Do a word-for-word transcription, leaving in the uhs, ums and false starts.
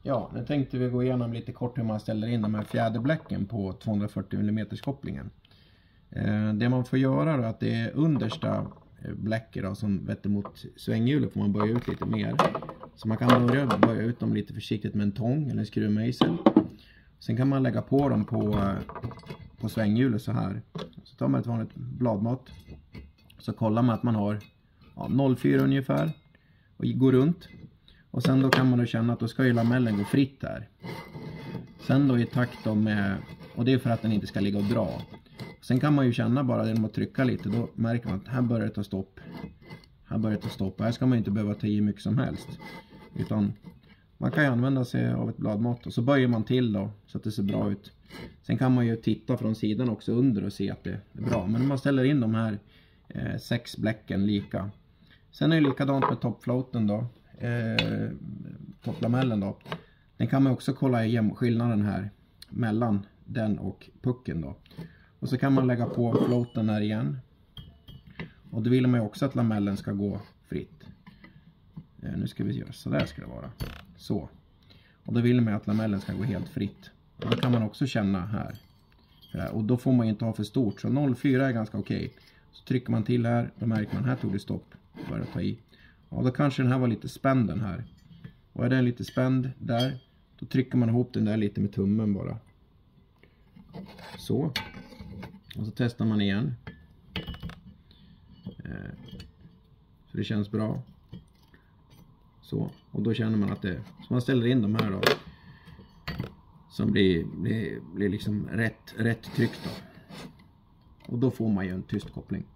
Ja, nu tänkte vi gå igenom lite kort hur man ställer in de här fjäderbläcken på tvåhundrafyrtio millimeter kopplingen. Eh, det man får göra då är att det är understa bläcket då, som vetter mot svänghjulet får man böja ut lite mer. Så man kan börja böja ut dem lite försiktigt med en tång eller en skruvmejsel. Sen kan man lägga på dem på, på svänghjulet så här. Så tar man ett vanligt bladmått. Så kollar man att man har ja, noll komma fyra ungefär. Och går runt. Och sen då kan man då känna att då ska ju lamellen gå fritt här. Sen då i takt då med, och det är för att den inte ska ligga och dra. Sen kan man ju känna bara genom att trycka lite, då märker man att här börjar det ta stopp. Här börjar det ta stopp. Här ska man inte behöva ta i mycket som helst. Utan man kan ju använda sig av ett bladmått och så böjer man till då så att det ser bra ut. Sen kan man ju titta från sidan också under och se att det är bra. Men man ställer in de här eh, sex bläcken lika. Sen är det likadant med toppfloaten då. Eh, topplamellen då. Den kan man också kolla igen skillnaden här mellan den och pucken då. Och så kan man lägga på floaten här igen. Och då vill man ju också att lamellen ska gå fritt. Eh, nu ska vi göra så där ska det vara. Så. Och då vill man att lamellen ska gå helt fritt. Och då kan man också känna här. Och då får man inte ha för stort. Så noll komma fyra är ganska okej. Så trycker man till här. Då märker man här tog det stopp. Börjar ta i. Ja, då kanske den här var lite spänd den här. Och är den lite spänd där. Då trycker man ihop den där lite med tummen bara. Så. Och så testar man igen. Så det känns bra. Så. Och då känner man att det... Så man ställer in de här då. Som blir, blir, blir liksom rätt, rätt tryckt då. Och då får man ju en tyst koppling.